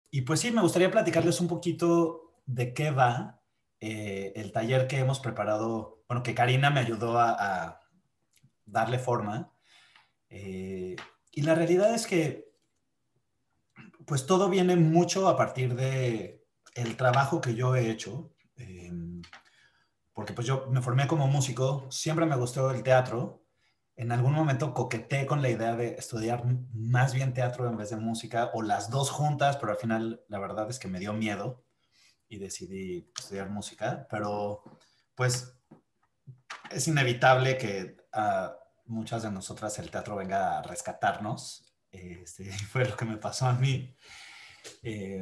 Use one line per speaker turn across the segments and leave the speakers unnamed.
Y pues sí, me gustaría platicarles un poquito de qué va el taller que hemos preparado, bueno, que Karina me ayudó a darle forma. Eh, y la realidad es que pues todo viene mucho a partir de el trabajo que yo he hecho, porque pues yo me formé como músico, siempre me gustó el teatro. En algún momento coqueteé con la idea de estudiar más bien teatro en vez de música, o las dos juntas, pero al final la verdad es que me dio miedo y decidí estudiar música, pero pues es inevitable que a muchas de nosotras el teatro venga a rescatarnos. Fue lo que me pasó a mí. Eh,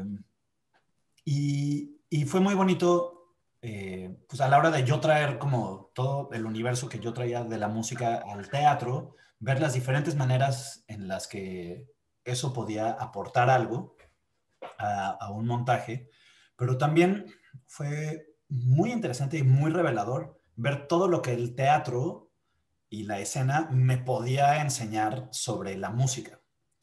y fue muy bonito, pues a la hora de yo traer como todo el universo que yo traía de la música al teatro, ver las diferentes maneras en las que eso podía aportar algo a un montaje, pero también fue muy interesante y muy revelador ver todo lo que el teatro y la escena me podía enseñar sobre la música.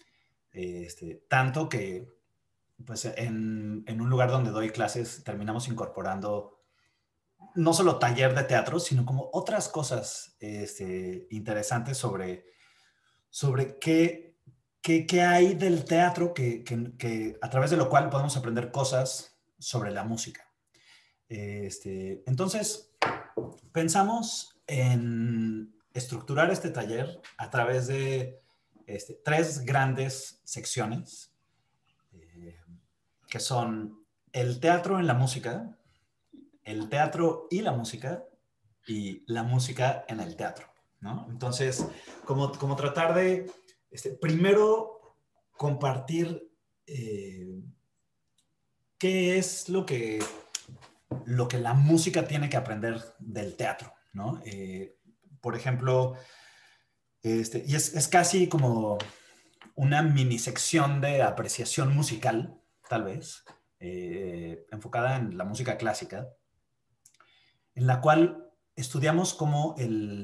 Tanto que pues en un lugar donde doy clases terminamos incorporando no solo taller de teatro, sino como otras cosas interesantes sobre qué hay del teatro que a través de lo cual podemos aprender cosas sobre la música. Entonces, pensamos en estructurar este taller a través de tres grandes secciones, eh, que son el teatro en la música, el teatro y la música en el teatro, ¿no? Entonces, como tratar de, primero, compartir qué es lo que la música tiene que aprender del teatro, ¿no? Por ejemplo, y es casi como una mini sección de apreciación musical, tal vez, enfocada en la música clásica, en la cual estudiamos cómo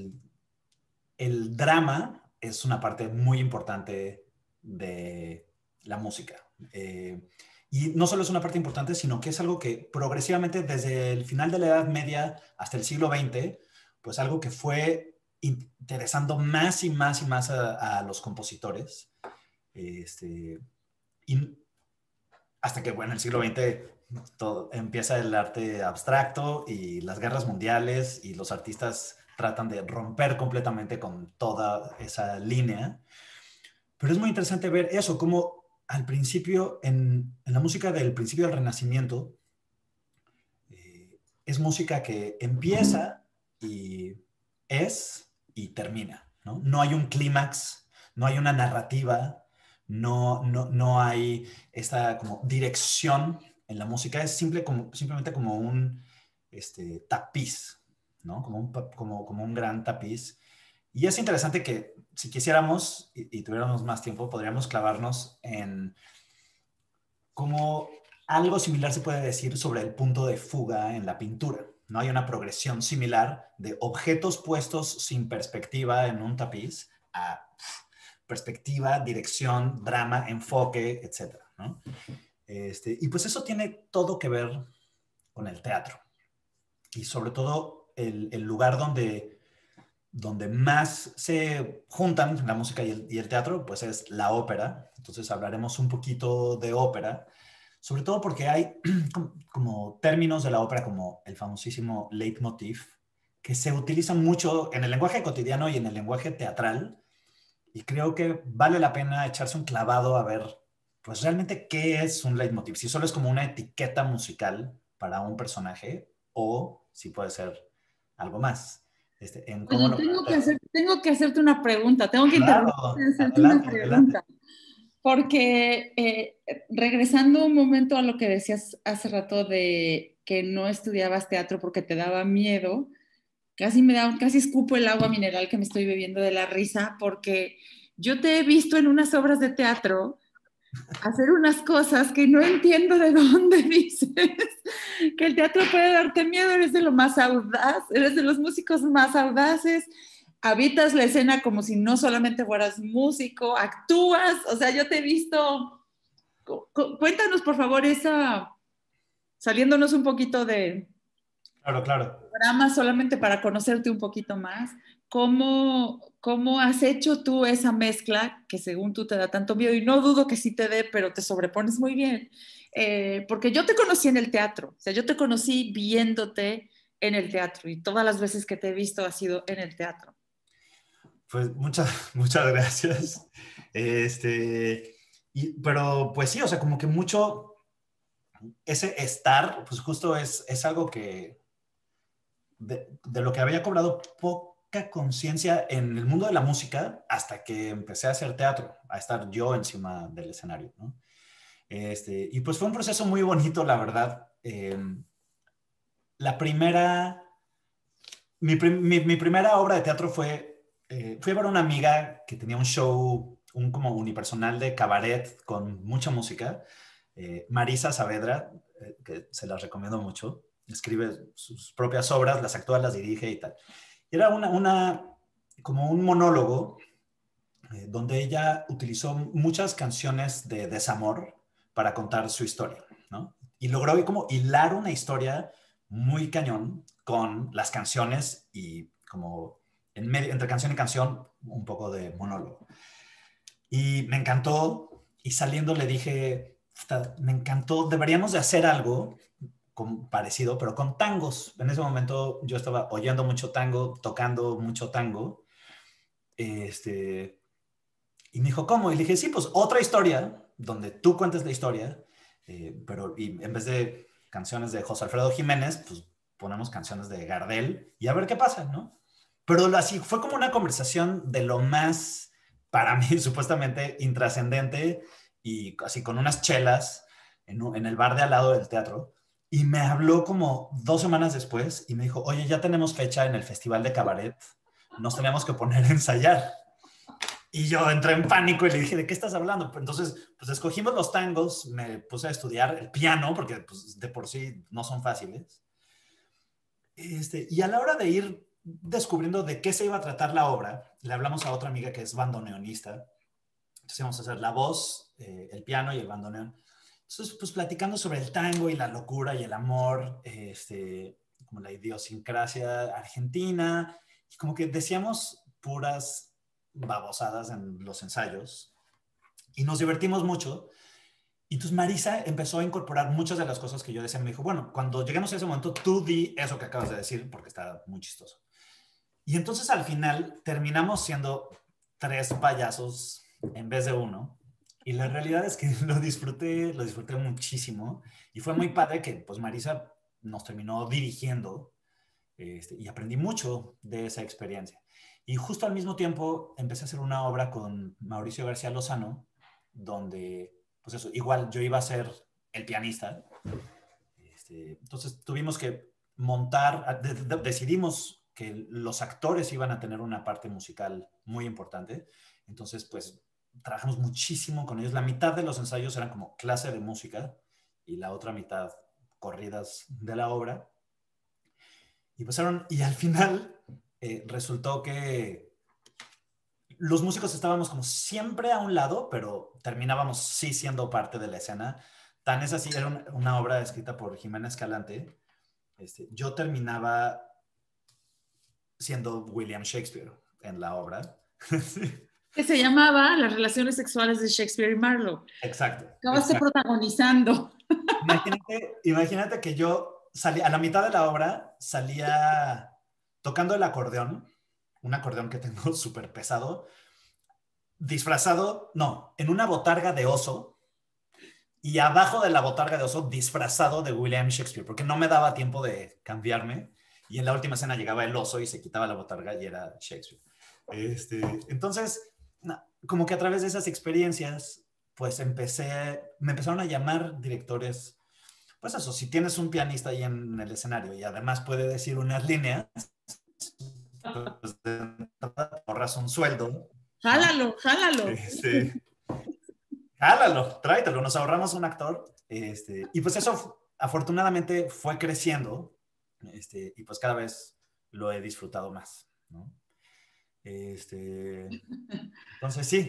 el drama es una parte muy importante de la música. Y no solo es una parte importante, sino que es algo que progresivamente desde el final de la Edad Media hasta el siglo XX, pues algo que fue interesando más y más y más a los compositores. Y hasta que, bueno, en el siglo XX todo, empieza el arte abstracto y las guerras mundiales y los artistas tratan de romper completamente con toda esa línea. Pero es muy interesante ver eso, como al principio, en la música del principio del Renacimiento, es música que empieza y y termina, ¿no? No hay un clímax, no hay una narrativa, no hay esta como dirección en la música, es simplemente como un tapiz, ¿no? Como un gran tapiz. Y es interesante que si quisiéramos y tuviéramos más tiempo, podríamos clavarnos en cómo algo similar se puede decir sobre el punto de fuga en la pintura. No hay una progresión similar de objetos puestos sin perspectiva en un tapiz a perspectiva, dirección, drama, enfoque, etcétera, ¿no? Y pues eso tiene todo que ver con el teatro y sobre todo el lugar donde más se juntan la música y el teatro, pues es la ópera. Entonces hablaremos un poquito de ópera, sobre todo porque hay como términos de la ópera como el famosísimo leitmotiv, que se utilizan mucho en el lenguaje cotidiano y en el lenguaje teatral, y creo que vale la pena echarse un clavado a ver, pues realmente qué es un leitmotiv, si solo es como una etiqueta musical para un personaje o si puede ser algo más, en cómo
Oye,
lo
tengo que hacerte una pregunta, tengo que interrumpirte
Claro,
y hacerte una
adelante, adelante.
pregunta, porque regresando un momento a lo que decías hace rato de que no estudiabas teatro porque te daba miedo, casi escupo el agua mineral que me estoy bebiendo de la risa, porque yo te he visto en unas obras de teatro hacer unas cosas que no entiendo de dónde dices que el teatro puede darte miedo, eres de lo más audaz, eres de los músicos más audaces, habitas la escena como si no solamente fueras músico, actúas, o sea, yo te he visto Cuéntanos, por favor, saliéndonos un poquito de
Claro, claro.
programa solamente para conocerte un poquito más. ¿Cómo has hecho tú esa mezcla que según tú te da tanto miedo? Y no dudo que sí te dé, pero te sobrepones muy bien. Porque yo te conocí en el teatro, o sea, yo te conocí viéndote en el teatro y todas las veces que te he visto ha sido en el teatro.
Pues muchas, muchas gracias. Pero pues sí, o sea, como que mucho ese estar, pues justo es algo que de lo que había cobrado poca conciencia en el mundo de la música hasta que empecé a hacer teatro, a estar yo encima del escenario, ¿no? Y pues fue un proceso muy bonito, la verdad. La primera, mi primera obra de teatro fui a ver a una amiga que tenía un show, un como unipersonal de cabaret con mucha música, Marisa Saavedra, que se las recomiendo mucho. Escribe sus propias obras, las actúa, las dirige y tal. Era como un monólogo donde ella utilizó muchas canciones de desamor para contar su historia, ¿no? Y logró como hilar una historia muy cañón con las canciones y como entre canción y canción un poco de monólogo. Y me encantó y saliendo le dije, me encantó, deberíamos de hacer algo parecido, pero con tangos. En ese momento yo estaba oyendo mucho tango, tocando mucho tango, y me dijo, ¿cómo? Y le dije, sí, pues otra historia, donde tú cuentes la historia, pero y en vez de canciones de José Alfredo Jiménez, pues ponemos canciones de Gardel y a ver qué pasa, ¿no? Pero así fue como una conversación de lo más, para mí, supuestamente intrascendente y así con unas chelas en el bar de al lado del teatro. Y me habló como 2 semanas después y me dijo, oye, ya tenemos fecha en el Festival de Cabaret, nos tenemos que poner a ensayar. Y yo entré en pánico y le dije, ¿de qué estás hablando? Entonces, pues escogimos los tangos, me puse a estudiar el piano, porque pues, de por sí no son fáciles. Y a la hora de ir descubriendo de qué se iba a tratar la obra, le hablamos a otra amiga que es bandoneonista. Entonces íbamos a hacer la voz, el piano y el bandoneón. Entonces, pues platicando sobre el tango y la locura y el amor, como la idiosincrasia argentina, y como que decíamos puras babosadas en los ensayos y nos divertimos mucho. Y entonces Marisa empezó a incorporar muchas de las cosas que yo decía. Me dijo, bueno, cuando lleguemos a ese momento, tú di eso que acabas de decir porque está muy chistoso. Y entonces al final terminamos siendo 3 payasos en vez de uno. Y la realidad es que lo disfruté muchísimo. Y fue muy padre que pues Marisa nos terminó dirigiendo, y aprendí mucho de esa experiencia. Y justo al mismo tiempo empecé a hacer una obra con Mauricio García Lozano, donde, pues eso, igual yo iba a ser el pianista. Entonces tuvimos que montar, decidimos que los actores iban a tener una parte musical muy importante. Entonces, pues trabajamos muchísimo con ellos. La mitad de los ensayos eran como clase de música y la otra mitad corridas de la obra. Y al final resultó que los músicos estábamos como siempre a un lado, pero terminábamos sí siendo parte de la escena. Tan es así, era una obra escrita por Jimena Escalante. Yo terminaba siendo William Shakespeare en la obra.
Que se llamaba Las relaciones sexuales de Shakespeare y Marlowe.
Exacto,
Acabaste
exacto.
protagonizando.
Imagínate que yo salía, a la mitad de la obra, salía tocando el acordeón, un acordeón que tengo súper pesado, disfrazado, no, en una botarga de oso, y abajo de la botarga de oso disfrazado de William Shakespeare, porque no me daba tiempo de cambiarme. Y en la última escena llegaba el oso y se quitaba la botarga y era Shakespeare. Entonces, como que a través de esas experiencias, pues me empezaron a llamar directores. Pues eso, si tienes un pianista ahí en el escenario y además puede decir unas líneas, pues ahorras un sueldo, ¿no?
Jálalo, jálalo.
Jálalo, tráetelo, nos ahorramos un actor. Y pues eso afortunadamente fue creciendo, y pues cada vez lo he disfrutado más, ¿no? Entonces sí.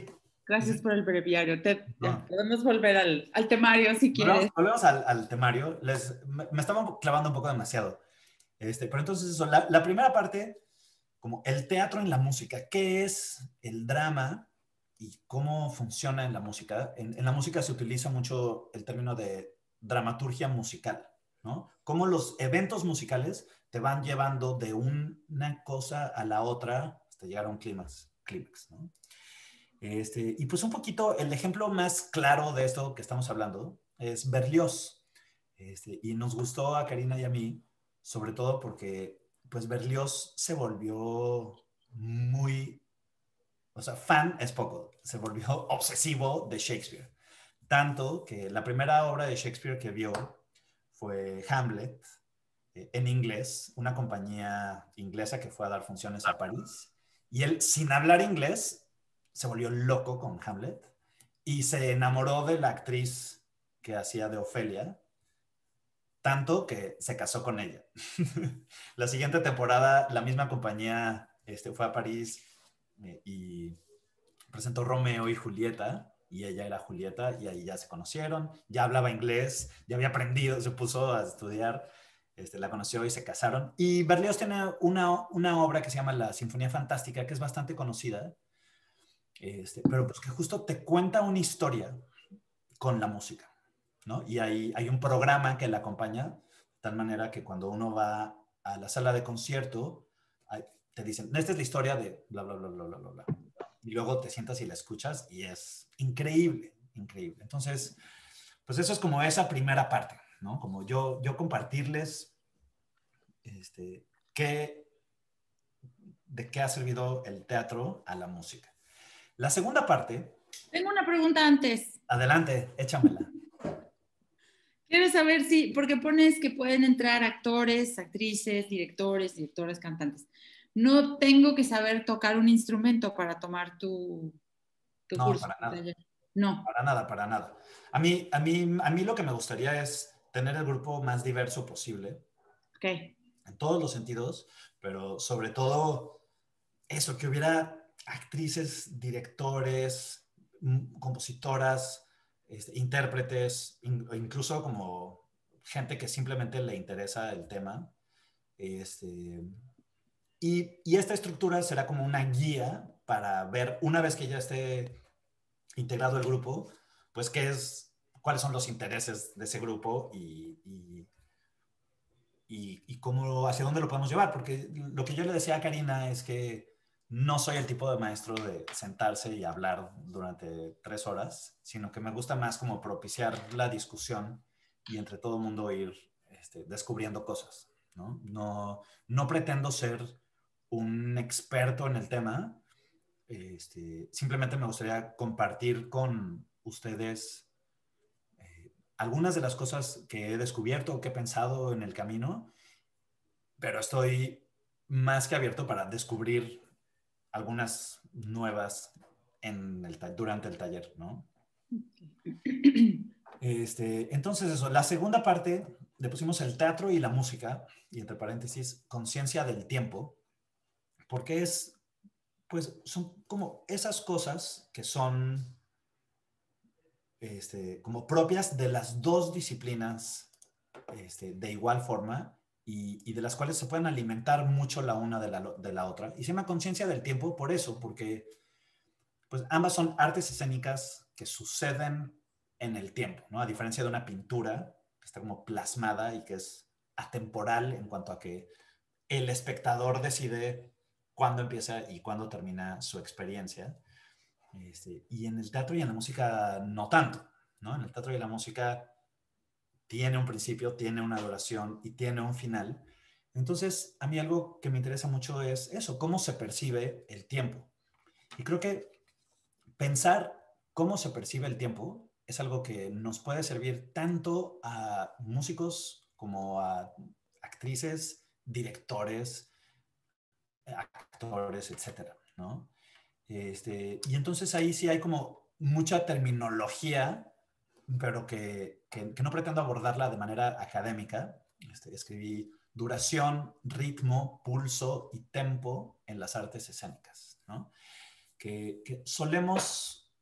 Gracias por el breviario.
No.
Podemos volver al temario si quieres.
Volvemos al temario. Me estaba clavando un poco demasiado. Pero entonces eso, la primera parte, como el teatro en la música, ¿qué es el drama y cómo funciona en la música? En la música se utiliza mucho el término de dramaturgia musical, ¿no? Cómo los eventos musicales te van llevando de una cosa a la otra hasta llegar a un clímax, ¿no? Y pues un poquito el ejemplo más claro de esto que estamos hablando es Berlioz. Y nos gustó a Karina y a mí, sobre todo porque pues Berlioz se volvió muy, o sea, fan es poco, se volvió obsesivo de Shakespeare. Tanto que la primera obra de Shakespeare que vio fue Hamlet, en inglés, una compañía inglesa que fue a dar funciones a París. Y él, sin hablar inglés, se volvió loco con Hamlet y se enamoró de la actriz que hacía de Ofelia, tanto que se casó con ella. La siguiente temporada, la misma compañía fue a París y presentó Romeo y Julieta, y ella era Julieta, y ahí ya se conocieron, ya hablaba inglés, ya había aprendido, se puso a estudiar, la conoció y se casaron. Y Berlioz tiene una obra que se llama La Sinfonía Fantástica, que es bastante conocida, pero pues que justo te cuenta una historia con la música, ¿no? Y hay un programa que la acompaña, de tal manera que cuando uno va a la sala de concierto, te dicen, esta es la historia de bla, bla, bla, bla, bla, bla, bla. Y luego te sientas y la escuchas y es increíble, increíble. Entonces, pues eso es como esa primera parte, ¿no? Como yo compartirles qué, de qué ha servido el teatro a la música. La segunda parte,
Tengo una pregunta antes.
adelante, échamela.
Quiero saber si, porque pones que pueden entrar actores, actrices, directoras, cantantes. No tengo que saber tocar un instrumento para tomar tu
No,
curso,
para
tu
nada,
taller. No.
para nada, para nada. A mí lo que me gustaría es tener el grupo más diverso posible,
Ok.
en todos los sentidos, pero sobre todo eso, que hubiera actrices, directores, compositoras, intérpretes, incluso como gente que simplemente le interesa el tema. Este, y esta estructura será como una guía para ver, una vez que ya esté integrado el grupo, pues cuáles son los intereses de ese grupo y cómo, hacia dónde lo podemos llevar. Porque lo que yo le decía a Karina es que no soy el tipo de maestro de sentarse y hablar durante 3 horas, sino que me gusta más como propiciar la discusión y entre todo el mundo ir descubriendo cosas, ¿no? No pretendo ser un experto en el tema, simplemente me gustaría compartir con ustedes algunas de las cosas que he descubierto o que he pensado en el camino, pero estoy más que abierto para descubrir algunas nuevas durante el taller, ¿no? Entonces eso, la segunda parte le pusimos el teatro y la música, y entre paréntesis, conciencia del tiempo, porque pues son como esas cosas que son como propias de las dos disciplinas de igual forma y de las cuales se pueden alimentar mucho la una de la otra. Y se llama conciencia del tiempo por eso, porque pues ambas son artes escénicas que suceden en el tiempo, ¿no? A diferencia de una pintura que está como plasmada y que es atemporal en cuanto a que el espectador decide cuándo empieza y cuándo termina su experiencia. Y en el teatro y en la música no tanto, ¿no? En el teatro y la música tiene un principio, tiene una duración y tiene un final. Entonces, a mí algo que me interesa mucho es eso, cómo se percibe el tiempo. Y creo que pensar cómo se percibe el tiempo es algo que nos puede servir tanto a músicos como a actrices, directores, actores, etcétera, ¿no? Y entonces ahí sí hay como mucha terminología, pero que no pretendo abordarla de manera académica. Escribí duración, ritmo, pulso y tempo en las artes escénicas, ¿no? Que solemos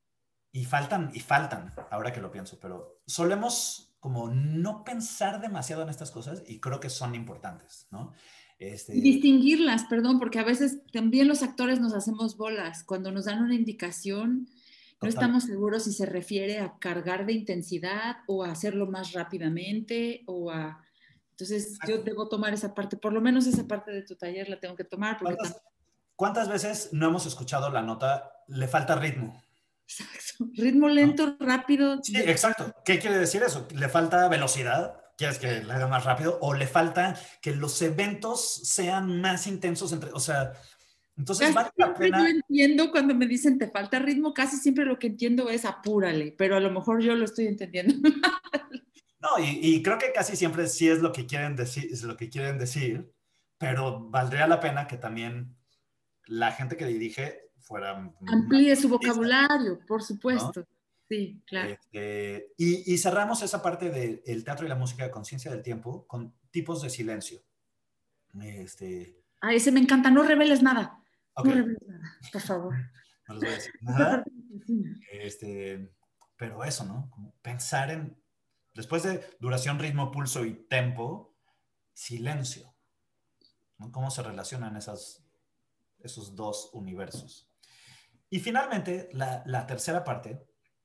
y faltan, ahora que lo pienso, pero solemos como no pensar demasiado en estas cosas y creo que son importantes, ¿no?
Y
Este,
distinguirlas, perdón, porque a veces también los actores nos hacemos bolas. Cuando nos dan una indicación, no
total.
estamos seguros si se refiere a cargar de intensidad o a hacerlo más rápidamente o a... Entonces, yo
Exacto.
debo tomar esa parte, por lo menos esa parte de tu taller la tengo que tomar porque
¿Cuántas,
también...
cuántas veces no hemos escuchado la nota, le falta ritmo?
Exacto. Ritmo
¿No?
lento, rápido.
Sí, exacto. ¿Qué quiere decir eso? ¿Le falta velocidad? ¿Quieres que le haga más rápido? ¿O le falta que los eventos sean más intensos entre, o sea, entonces
Casi
vale la
siempre yo
pena.
entiendo cuando me dicen te falta ritmo, casi siempre lo que entiendo es apúrale, pero a lo mejor yo lo estoy entendiendo.
No, y creo que casi siempre sí es lo que quieren decir, es lo que quieren decir, pero valdría la pena que también la gente que dirige fuera más
Amplíe su
precisa,
vocabulario, por
¿no?
supuesto. Sí, claro.
Y cerramos esa parte del teatro y la música de conciencia del tiempo con tipos de silencio. Este,
A ese me encanta, no reveles nada.
ok,
No reveles nada, por favor.
no les voy a decir
Esta
nada.
parte me fascina.
Pero eso, ¿no? Como pensar en, después de duración, ritmo, pulso y tempo, silencio, ¿no? ¿Cómo se relacionan esos dos universos? Y finalmente, la tercera parte,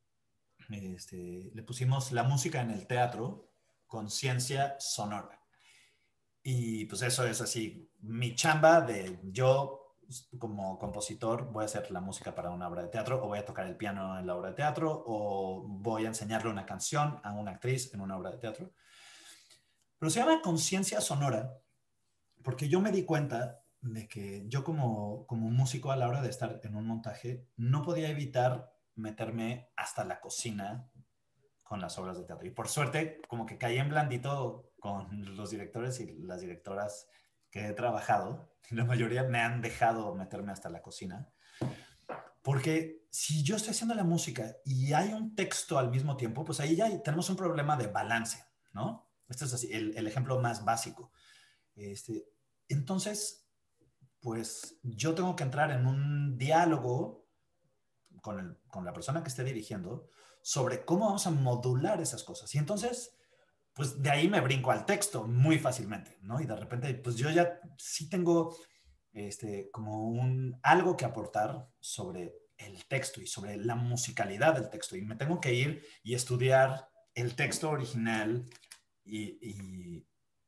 le pusimos la música en el teatro, conciencia sonora. Y pues eso es así, mi chamba de yo como compositor voy a hacer la música para una obra de teatro o voy a tocar el piano en la obra de teatro o voy a enseñarle una canción a una actriz en una obra de teatro. Pero se llama conciencia sonora porque yo me di cuenta de que yo como músico a la hora de estar en un montaje no podía evitar meterme hasta la cocina con las obras de teatro. Y por suerte, como que caí en blandito con los directores y las directoras que he trabajado. La mayoría me han dejado meterme hasta la cocina. Porque si yo estoy haciendo la música y hay un texto al mismo tiempo, pues ahí ya tenemos un problema de balance, ¿no? Este es así, el ejemplo más básico. Este, entonces, pues yo tengo que entrar en un diálogo con la persona que esté dirigiendo sobre cómo vamos a modular esas cosas. Y entonces, pues de ahí me brinco al texto muy fácilmente, ¿no? Y de repente, pues yo ya sí tengo como algo que aportar sobre el texto y sobre la musicalidad del texto. Y me tengo que ir y estudiar el texto original y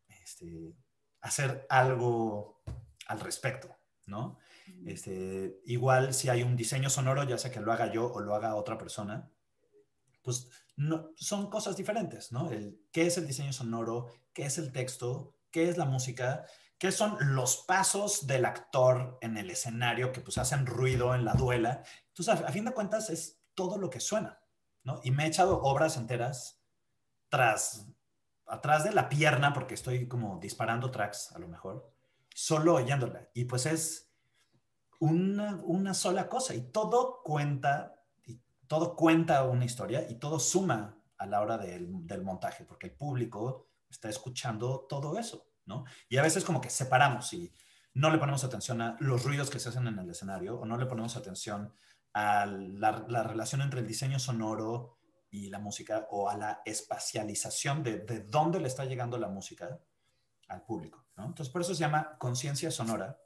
hacer algo al respecto, ¿no? Igual si hay un diseño sonoro, ya sea que lo haga yo o lo haga otra persona, pues no, son cosas diferentes, ¿no? ¿Qué es el diseño sonoro? ¿Qué es el texto? ¿Qué es la música? ¿Qué son los pasos del actor en el escenario que pues hacen ruido en la duela? Entonces, a fin de cuentas, es todo lo que suena, ¿no? Y me he echado obras enteras tras, atrás de la pierna, porque estoy como disparando tracks a lo mejor, solo oyéndola. Y pues es una sola cosa y todo cuenta una historia y todo suma a la hora del montaje, porque el público está escuchando todo eso, ¿no? Y a veces como que separamos y no le ponemos atención a los ruidos que se hacen en el escenario o no le ponemos atención a la relación entre el diseño sonoro y la música o a la espacialización de dónde le está llegando la música al público, ¿no? Entonces, por eso se llama conciencia sonora.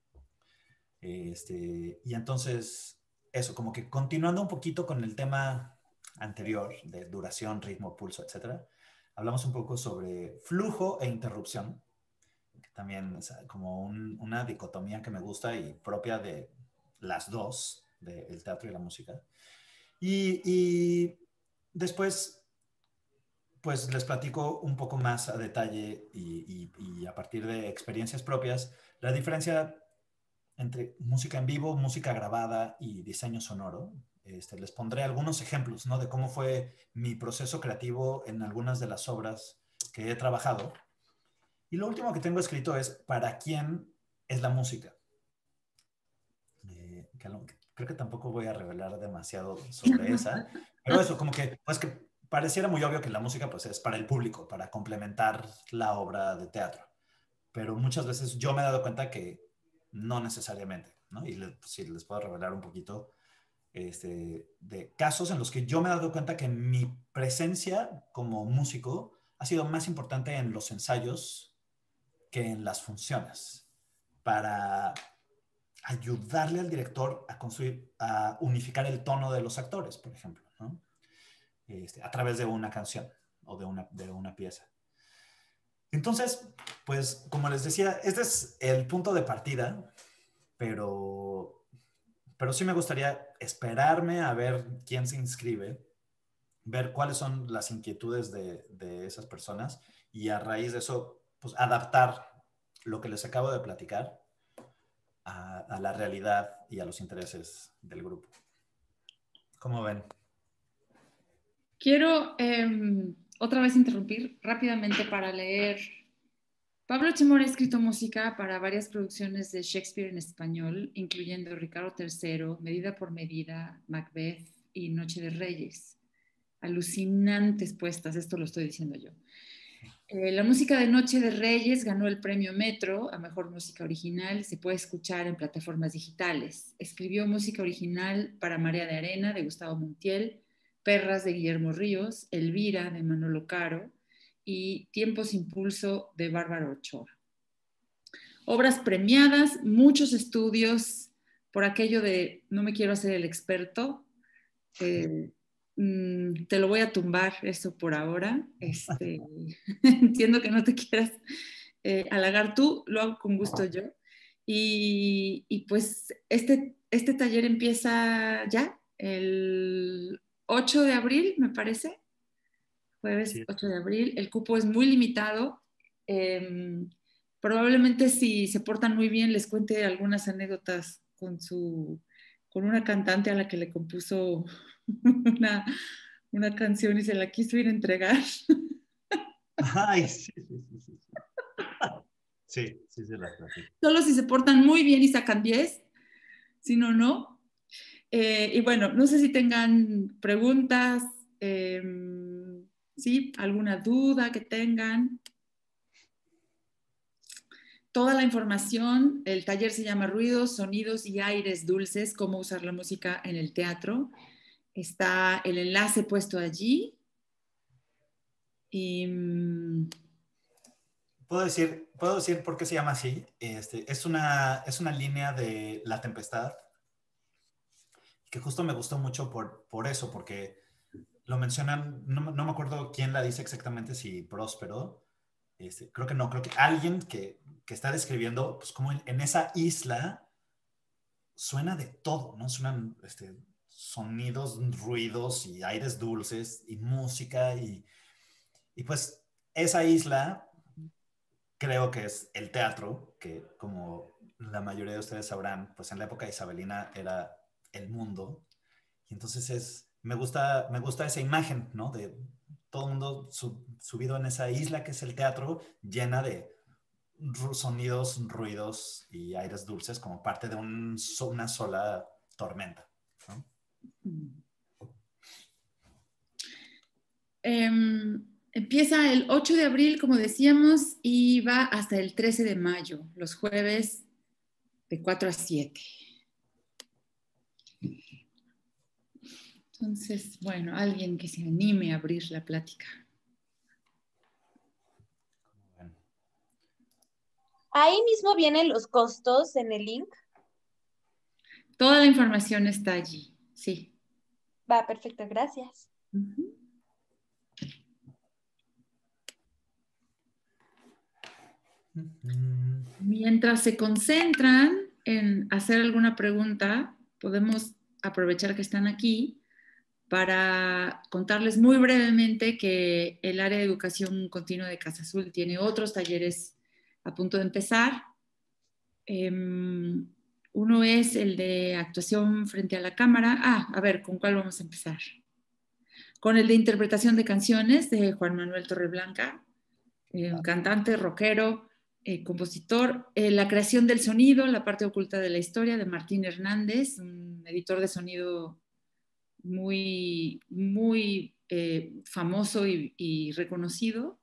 Y entonces, eso, como que continuando un poquito con el tema anterior de duración, ritmo, pulso, etcétera, hablamos un poco sobre flujo e interrupción, que también es como una dicotomía que me gusta y propia de las dos, del teatro y la música. Y después, pues les platico un poco más a detalle y a partir de experiencias propias, la diferencia entre música en vivo, música grabada y diseño sonoro. Les pondré algunos ejemplos, ¿no? De cómo fue mi proceso creativo en algunas de las obras que he trabajado. Y lo último que tengo escrito es ¿para quién es la música? Creo que tampoco voy a revelar demasiado sobre esa, pero eso, como que, pues que pareciera muy obvio que la música pues es para el público, para complementar la obra de teatro, pero muchas veces yo me he dado cuenta que no necesariamente, ¿no? Y si les puedo revelar un poquito, de casos en los que yo me he dado cuenta que mi presencia como músico ha sido más importante en los ensayos que en las funciones, para ayudarle al director a construir, a unificar el tono de los actores, por ejemplo, ¿no? A través de una canción o de una pieza. Entonces, pues, como les decía, este es el punto de partida, pero sí me gustaría esperarme a ver quién se inscribe, ver cuáles son las inquietudes de esas personas y a raíz de eso, pues, adaptar lo que les acabo de platicar a la realidad y a los intereses del grupo. ¿Cómo ven?
Quiero otra vez interrumpir rápidamente para leer. Pablo Chemor ha escrito música para varias producciones de Shakespeare en español, incluyendo Ricardo III, Medida por Medida, Macbeth y Noche de Reyes. Alucinantes puestas, esto lo estoy diciendo yo. La música de Noche de Reyes ganó el premio Metro a Mejor Música Original. Se puede escuchar en plataformas digitales. Escribió música original para Marea de Arena, de Gustavo Montiel, Perras, de Guillermo Ríos, Elvira, de Manolo Caro y Tiempos Impulso, de Bárbara Ochoa. Obras premiadas, muchos estudios, por aquello de no me quiero hacer el experto. Te lo voy a tumbar eso por ahora. Entiendo que no te quieras halagar tú, lo hago con gusto yo. Y pues este taller empieza ya el 8 de abril, me parece, jueves
Sí.
8 de abril. El cupo es muy limitado. Probablemente si se portan muy bien les cuente algunas anécdotas con una cantante a la que le compuso una, una canción y se la quiso ir a entregar.
Ay, sí, sí, sí, sí. Sí, sí, sí, la platico.
Solo si se portan muy bien y sacan 10, si no, no. Y bueno, no sé si tengan preguntas, ¿sí? ¿Alguna duda que tengan? Toda la información, el taller se llama Ruidos, Sonidos y Aires Dulces, cómo usar la música en el teatro. Está el enlace puesto allí. Y
puedo decir por qué se llama así. Es una línea de La Tempestad que justo me gustó mucho por eso, porque lo mencionan, no me acuerdo quién la dice exactamente, si Próspero, creo que no, creo que alguien que está describiendo, pues como en esa isla suena de todo, ¿no? Suenan sonidos, ruidos y aires dulces y música y pues esa isla creo que es el teatro, que como la mayoría de ustedes sabrán, pues en la época isabelina era el mundo. Y entonces me gusta esa imagen, ¿no? De todo el mundo subido en esa isla que es el teatro, llena de sonidos, ruidos y aires dulces como parte de una sola tormenta, ¿no?
Empieza el 8 de abril, como decíamos, y va hasta el 13 de mayo, los jueves de 4 a 7. Entonces, bueno, alguien que se anime a abrir la plática.
Bueno.
Ahí mismo vienen los costos en el link.
Toda la información está allí, sí.
Va, perfecto, gracias.
Uh-huh. Mientras se concentran en hacer alguna pregunta, podemos aprovechar que están aquí para contarles muy brevemente que el área de educación continua de Casa Azul tiene otros talleres a punto de empezar. Uno es el de actuación frente a la cámara. A ver, ¿con cuál vamos a empezar? Con el de interpretación de canciones de Juan Manuel Torreblanca, cantante, rockero, compositor. La creación del sonido, la parte oculta de la historia, de Martín Hernández, un editor de sonido muy, muy famoso y reconocido.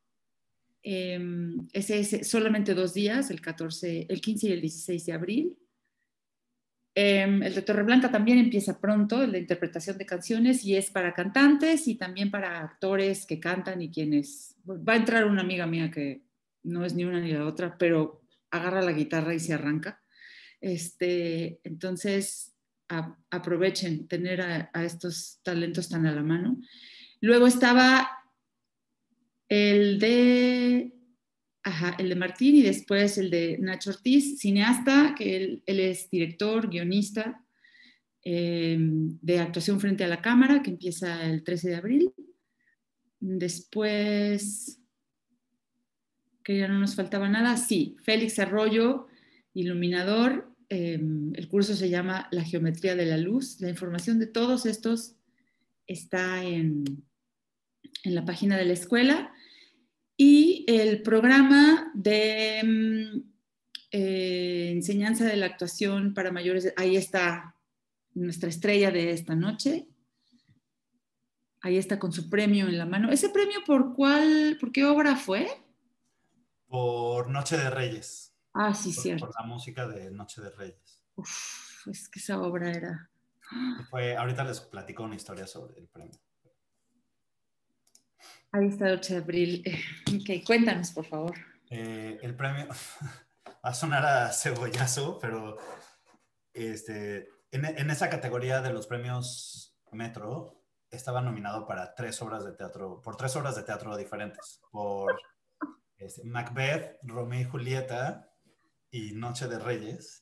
Ese es solamente 2 días, el 15 y el 16 de abril. El de Torreblanca también empieza pronto, el de interpretación de canciones, y es para cantantes y también para actores que cantan y quienes... Va a entrar una amiga mía que no es ni una ni la otra, pero agarra la guitarra y se arranca. Entonces, aprovechen tener a estos talentos tan a la mano. Luego estaba el de Martín y después el de Nacho Ortiz, cineasta, que él es director, guionista de actuación frente a la cámara, que empieza el 13 de abril. Después, que ya no nos faltaba nada, sí, Félix Arroyo, iluminador. El curso se llama La Geometría de la Luz. La información de todos estos está en la página de la escuela. Y el programa de enseñanza de la actuación para mayores, ahí está nuestra estrella de esta noche. Ahí está con su premio en la mano. ¿Ese premio por qué obra fue?
Por Noche de Reyes.
Ah, sí, cierto.
Por la música de Noche de Reyes.
Uf, es que esa obra era...
Ahorita les platico una historia sobre el premio.
Ahí está 8 de abril. Ok, cuéntanos, por favor.
El premio va a sonar a cebollazo, pero en esa categoría de los premios Metro estaba nominado para 3 obras de teatro, por 3 obras de teatro diferentes, por Macbeth, Romeo y Julieta y Noche de Reyes.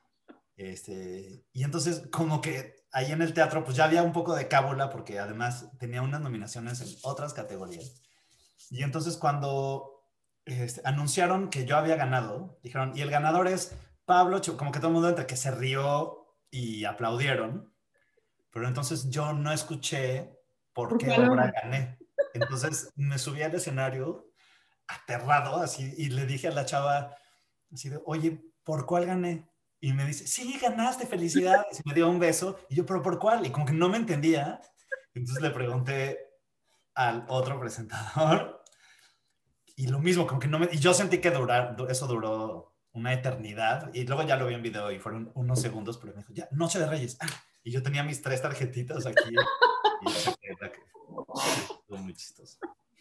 Y entonces como que ahí en el teatro pues ya había un poco de cábula porque además tenía unas nominaciones en otras categorías. Y entonces cuando anunciaron que yo había ganado, dijeron, y el ganador es Pablo, como que todo el mundo entre que se rió y aplaudieron, pero entonces yo no escuché por qué obra gané. Entonces me subí al escenario aterrado así y le dije a la chava así de, oye, ¿por cuál gané? Y me dice, sí, ganaste, felicidades. Y me dio un beso. Y yo, ¿pero por cuál? Y como que no me entendía. Entonces le pregunté al otro presentador. Y lo mismo, como que no me... Y yo sentí que eso duró una eternidad. Y luego ya lo vi en video y fueron unos segundos, pero me dijo, ya, Noche de Reyes. Y yo tenía mis 3 tarjetitas aquí. Y se quedó que fue muy chistoso.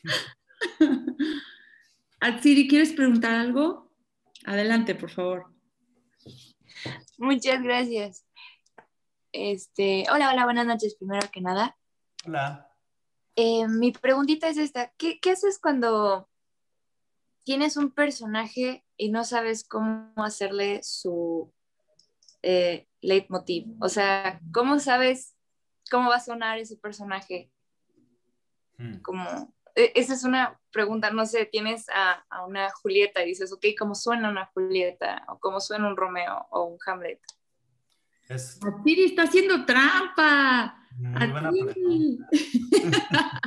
Atsiri, ¿quieres preguntar algo? Adelante, por favor.
Muchas gracias. Hola, buenas noches, primero que nada.
Hola.
Mi preguntita es esta. ¿Qué haces cuando tienes un personaje y no sabes cómo hacerle su leitmotiv? O sea, ¿cómo sabes cómo va a sonar ese personaje? Esa es una pregunta, no sé, tienes a una Julieta y dices, ok, ¿cómo suena una Julieta? O ¿cómo suena un Romeo o un Hamlet?
Atsiri está haciendo trampa.
Muy buena pregunta.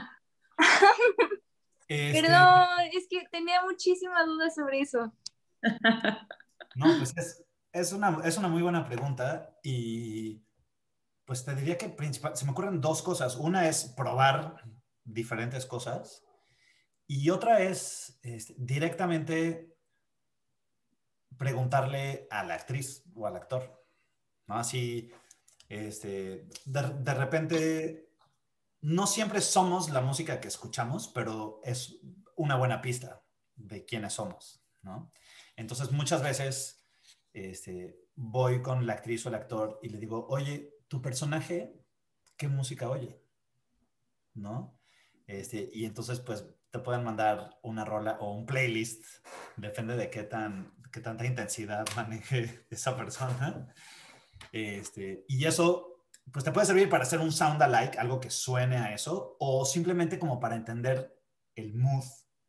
Perdón, es que tenía muchísimas dudas sobre eso.
No, pues es una muy buena pregunta y pues te diría que se me ocurren 2 cosas. Una es probar diferentes cosas y otra es directamente preguntarle a la actriz o al actor, ¿no? Así, de repente, no siempre somos la música que escuchamos, pero es una buena pista de quiénes somos, ¿no? Entonces, muchas veces voy con la actriz o el actor y le digo, oye, tu personaje, ¿qué música oye? ¿No? Y entonces, pues, te pueden mandar una rola o un playlist, depende de qué tanta intensidad maneje esa persona. Y eso, pues, te puede servir para hacer un sound alike, algo que suene a eso, o simplemente como para entender el mood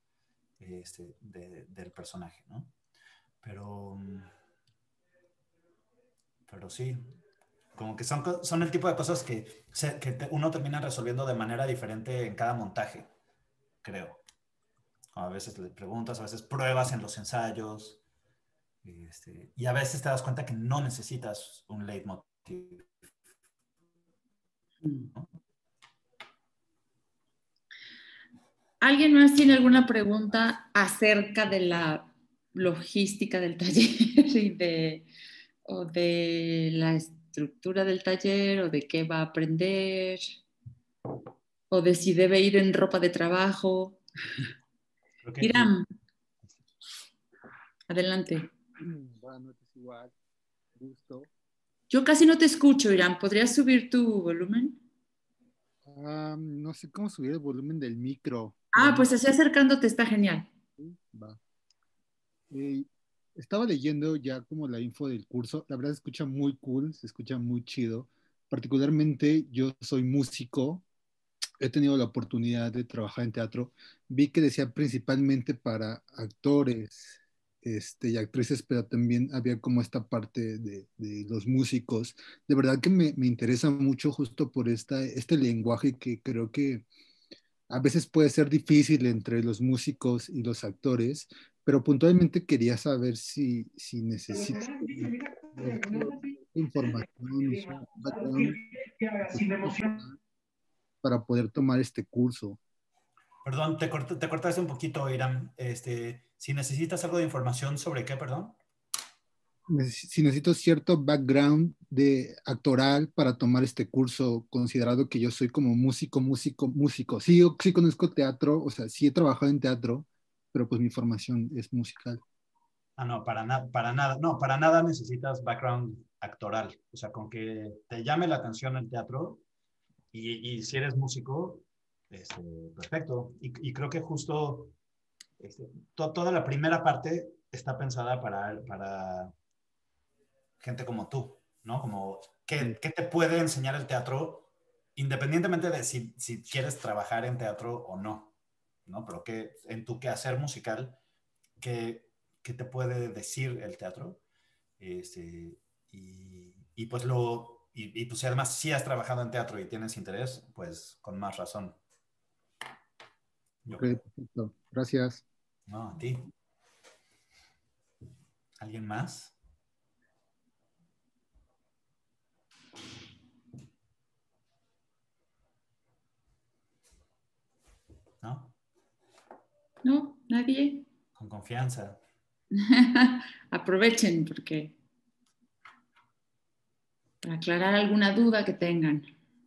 del personaje, ¿no? Pero sí, como que son el tipo de cosas que uno termina resolviendo de manera diferente en cada montaje, creo. A veces le preguntas, a veces pruebas en los ensayos, y a veces te das cuenta que no necesitas un leitmotiv, ¿no?
¿Alguien más tiene alguna pregunta acerca de la logística del taller o de estructura del taller o de qué va a aprender o de si debe ir en ropa de trabajo.
Creo que aquí,
Irán, adelante.
Buenas noches, igual. Gusto.
Yo casi no te escucho, Irán. ¿Podrías subir tu volumen?
No sé cómo subir el volumen del micro.
Ah, pues así acercándote está genial.
Va. Estaba leyendo ya como la info del curso. La verdad se escucha muy cool, se escucha muy chido. Particularmente yo soy músico. He tenido la oportunidad de trabajar en teatro. Vi que decía principalmente para actores, y actrices, pero también había como esta parte de los músicos. De verdad que me interesa mucho justo por este lenguaje que creo que a veces puede ser difícil entre los músicos y los actores, pero puntualmente quería saber si necesito información, o sea, background para poder tomar este curso.
perdón, te cortaste un poquito, Irán. Si necesitas algo de información sobre qué, perdón.
Si necesito cierto background de actoral para tomar este curso, considerado que yo soy como músico. Sí, yo sí conozco teatro, o sea, sí he trabajado en teatro, pero pues mi formación es musical.
Ah, no, para nada. No, para nada necesitas background actoral. O sea, con que te llame la atención el teatro y si eres músico, perfecto. Y creo que justo toda la primera parte está pensada para gente como tú, ¿no? Como, ¿qué te puede enseñar el teatro independientemente de si quieres trabajar en teatro o no, ¿no? Pero que en tu quehacer musical, ¿qué te puede decir el teatro? Y pues pues si además si has trabajado en teatro y tienes interés, pues con más razón. Yo
Ok,
creo.
perfecto. Gracias.
No, a ti. ¿Alguien más? ¿No?
¿No? ¿Nadie?
Con confianza.
Aprovechen porque para aclarar alguna duda que tengan.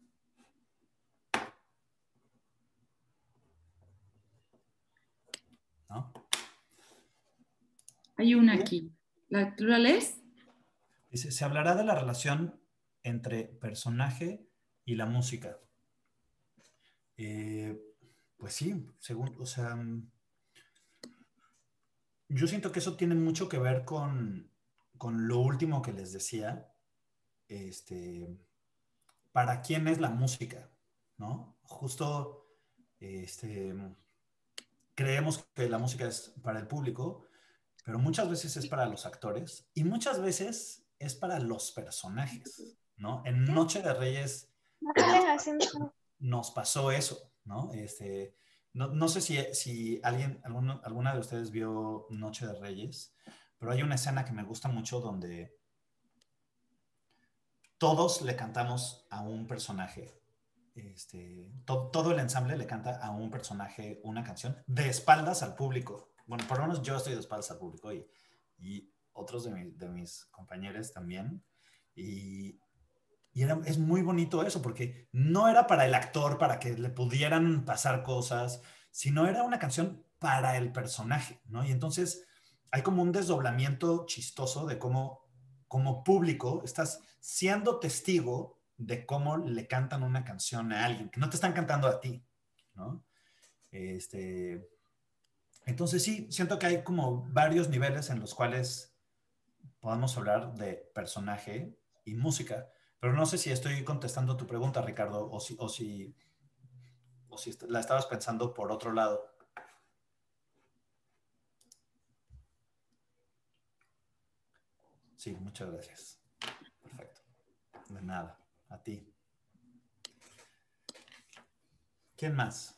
¿No?
Hay una aquí. ¿Tú la lees?
Dice, se hablará de la relación entre personaje y la música. Pues sí, según, o sea, yo siento que eso tiene mucho que ver con lo último que les decía, para quién es la música, ¿no? Justo, creemos que la música es para el público, pero muchas veces es para los actores y muchas veces es para los personajes, ¿no? En Noche de Reyes nos pasó eso, ¿no? No sé si alguna de ustedes vio Noche de Reyes, pero hay una escena que me gusta mucho donde todos le cantamos a un personaje. Todo el ensamble le canta a un personaje una canción de espaldas al público. Bueno, por lo menos yo estoy de espaldas al público y otros de mis compañeros también. Y, es muy bonito eso, porque no era para el actor, para que le pudieran pasar cosas, sino era una canción para el personaje, ¿no? Y entonces hay como un desdoblamiento chistoso de cómo, como público, estás siendo testigo de cómo le cantan una canción a alguien, que no te están cantando a ti, ¿no? Entonces sí, siento que hay como varios niveles en los cuales podemos hablar de personaje y música, pero no sé si estoy contestando tu pregunta, Ricardo, o si la estabas pensando por otro lado. Sí, muchas gracias. Perfecto. De nada. A ti. ¿Quién más?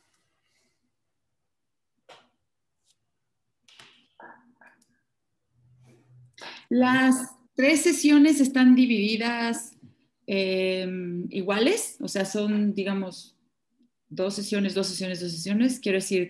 Las 3 sesiones están divididas iguales, o sea, son, digamos, 2 sesiones, 2 sesiones, 2 sesiones. Quiero decir,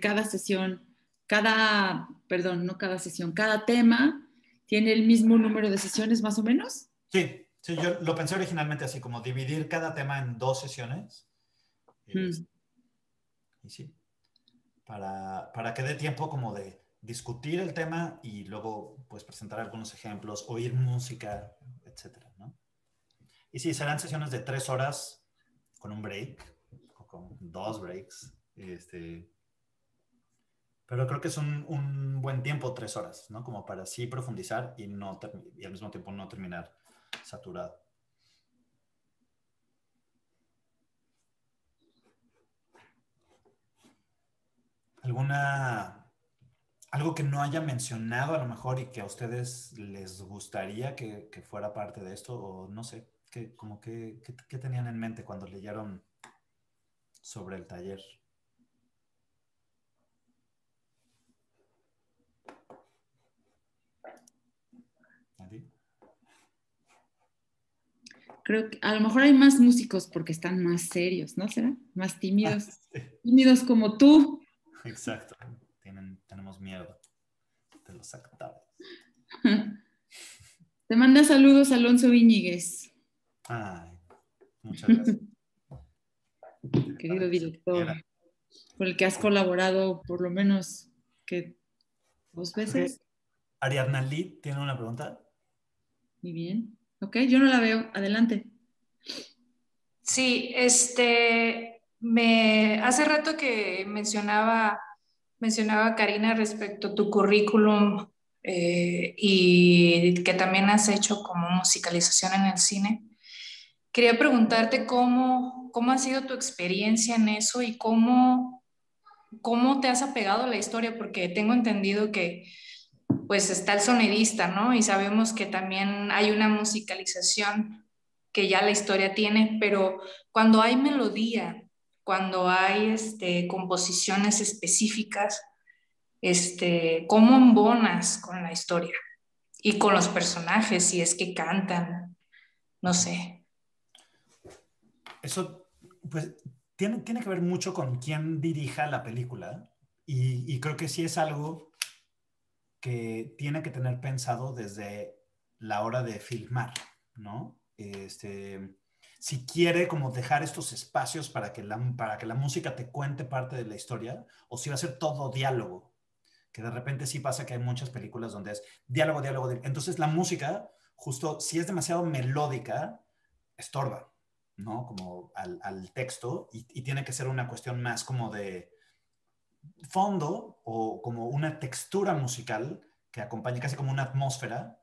perdón, no cada sesión, cada tema tiene el mismo número de sesiones más o menos.
Sí, Sí, yo lo pensé originalmente así, como dividir cada tema en 2 sesiones. Y sí, para que dé tiempo como de discutir el tema y luego pues presentar algunos ejemplos, oír música, etcétera, ¿no? Y sí, serán sesiones de 3 horas con un break, o con 2 breaks. Pero creo que es un buen tiempo, 3 horas, ¿no? Como para sí profundizar y, y al mismo tiempo no terminar saturado. Algo que no haya mencionado a lo mejor y que a ustedes les gustaría que fuera parte de esto, o no sé, ¿qué tenían en mente cuando leyeron sobre el taller? ¿Andy?
Creo que a lo mejor hay más músicos porque están más serios, ¿no será? Más tímidos.
Sí.
Tímidos como tú.
Exacto. Tenemos miedo de los actores.
Te manda saludos Alonso Iñiguez.
Ay, muchas gracias.
Querido director, con el que has colaborado por lo menos que 2 veces.
Ariadna Lee tiene una pregunta.
Muy bien. Ok, yo no la veo. Adelante.
Sí, hace rato que mencionaba Karina respecto a tu currículum y que también has hecho como musicalización en el cine. Quería preguntarte cómo ha sido tu experiencia en eso y cómo te has apegado a la historia, porque tengo entendido que pues está el sonidista, ¿no? Y sabemos que también hay una musicalización que ya la historia tiene, pero cuando hay melodía, cuando hay composiciones específicas, ¿cómo embonas con la historia y con los personajes, si es que cantan? No sé.
Eso, pues, tiene que ver mucho con quién dirija la película y creo que sí es algo que tiene que tener pensado desde la hora de filmar, ¿no? Si quiere como dejar estos espacios para que la música te cuente parte de la historia, o si va a ser todo diálogo, que de repente sí pasa que hay muchas películas donde es diálogo, diálogo, diálogo. Entonces la música, justo si es demasiado melódica, estorba, ¿no? Como al texto y tiene que ser una cuestión más como de fondo o como una textura musical que acompañe casi como una atmósfera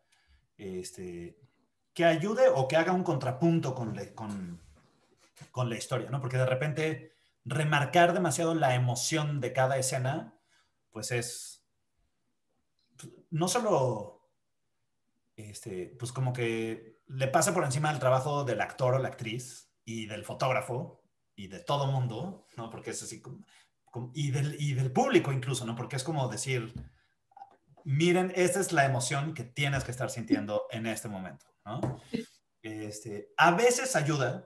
que ayude o que haga un contrapunto con la historia, ¿no? Porque de repente remarcar demasiado la emoción de cada escena, pues es no solo pues como que le pasa por encima del trabajo del actor o la actriz y del fotógrafo y de todo mundo, ¿no? Porque es así y del público incluso, ¿no? Porque es como decir, miren, esta es la emoción que tienes que estar sintiendo en este momento, ¿no? A veces ayuda,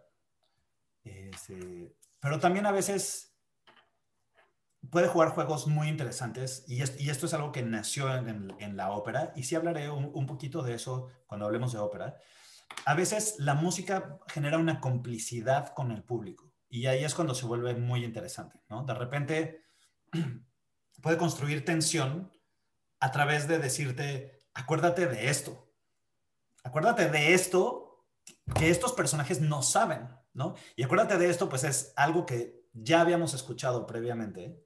pero también a veces puede jugar juegos muy interesantes y esto es algo que nació en la ópera y sí hablaré un poquito de eso cuando hablemos de ópera. A veces la música genera una complicidad con el público y ahí es cuando se vuelve muy interesante, ¿no? De repente puede construir tensión a través de decirte, acuérdate de esto que estos personajes no saben, ¿no? Y acuérdate de esto, pues es algo que ya habíamos escuchado previamente,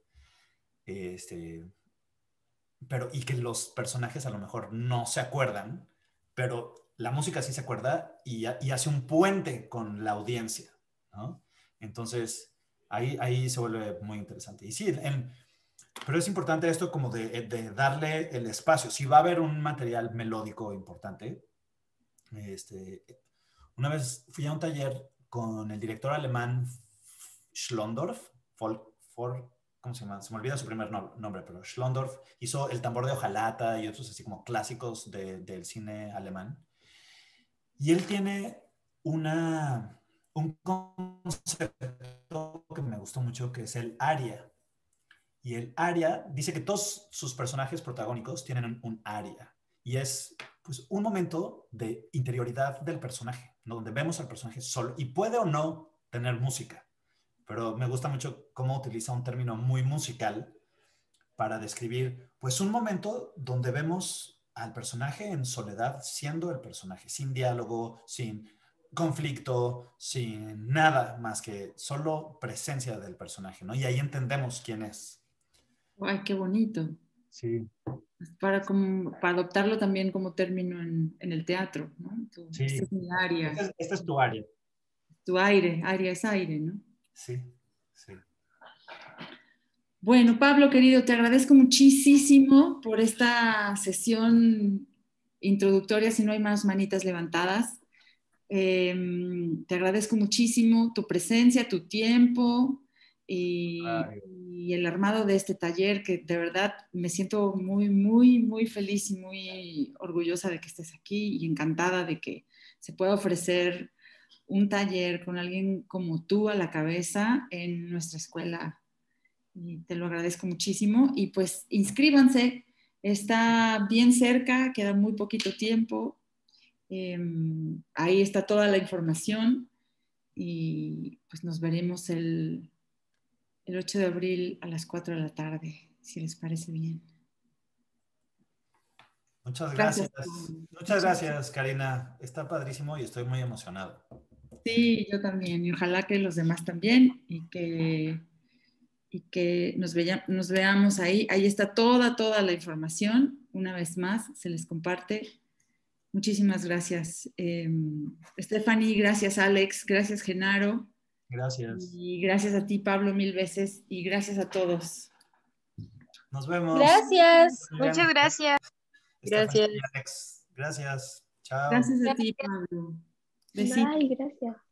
y que los personajes a lo mejor no se acuerdan, pero la música sí se acuerda y hace un puente con la audiencia, ¿no? Entonces, ahí se vuelve muy interesante. Y sí, pero es importante esto como de darle el espacio. Si va a haber un material melódico importante, una vez fui a un taller con el director alemán Schlondorf, ¿cómo se llama? Se me olvida su primer nombre, pero Schlondorf hizo El tambor de hojalata y otros así como clásicos del cine alemán. Y él tiene un concepto que me gustó mucho, que es el aria. Y el aria dice que todos sus personajes protagónicos tienen un aria. Y es pues, un momento de interioridad del personaje, ¿no? Donde vemos al personaje solo y puede o no tener música, pero me gusta mucho cómo utiliza un término muy musical para describir pues un momento donde vemos al personaje en soledad siendo el personaje, sin diálogo, sin conflicto, sin nada más que solo presencia del personaje, ¿no? Y ahí entendemos quién es.
Ay, qué bonito.
Sí.
Para adoptarlo también como término en el teatro, ¿no?
Sí.
Esta es mi área.
Esta es tu área.
Tu aire, área es aire, ¿no?
Sí, sí.
Bueno, Pablo, querido, te agradezco muchísimo por esta sesión introductoria, si no hay más manitas levantadas. Te agradezco muchísimo tu presencia, tu tiempo y el armado de este taller, que de verdad me siento muy, muy, muy feliz y muy orgullosa de que estés aquí y encantada de que se pueda ofrecer un taller con alguien como tú a la cabeza en nuestra escuela. Y te lo agradezco muchísimo. Y pues inscríbanse, está bien cerca, queda muy poquito tiempo. Ahí está toda la información y pues nos veremos el 8 de abril a las 4 de la tarde, si les parece bien.
Muchas gracias. Muchas gracias, Karina. Está padrísimo y estoy muy emocionado.
Sí, yo también. Y ojalá que los demás también y que nos veamos ahí. Ahí está toda la información. Una vez más, se les comparte. Muchísimas gracias, Stephanie, gracias, Alex, gracias, Genaro.
Gracias.
Y gracias a ti, Pablo, mil veces. Y gracias a todos.
Nos vemos.
Gracias.
Muchas gracias.
Gracias. Alex. Gracias. Chao.
Gracias a ti, Pablo. Besitos.
Bye, gracias.